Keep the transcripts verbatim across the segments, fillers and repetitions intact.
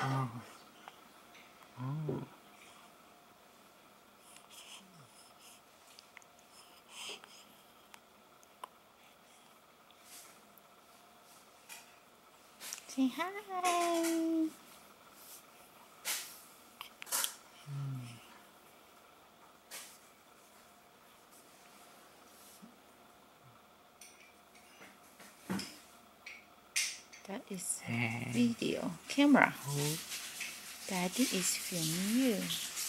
哦哦。 Say hi. That is video camera. Daddy is filming you.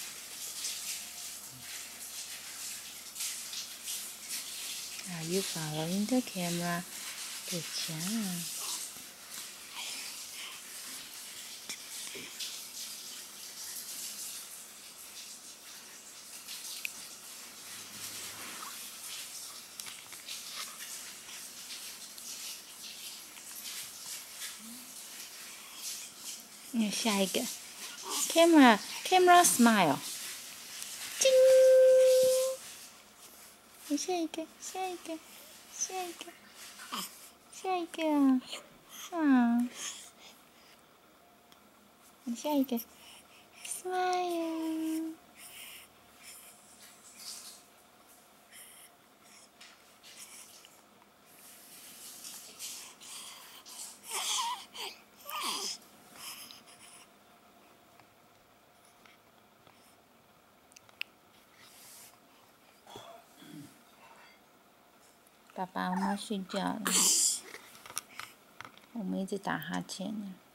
Are you following the camera? Good job. Yeah, 下一个 camera camera smile. 叮！你下一个，下一个，下一个，下一个啊！你下一个 smile。爸爸妈妈睡觉了，我们一直打哈欠呢。